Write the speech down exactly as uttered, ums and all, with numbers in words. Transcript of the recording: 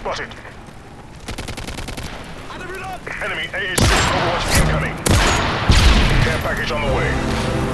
spotted. Enemy A H six Overwatch incoming. Care package on the way.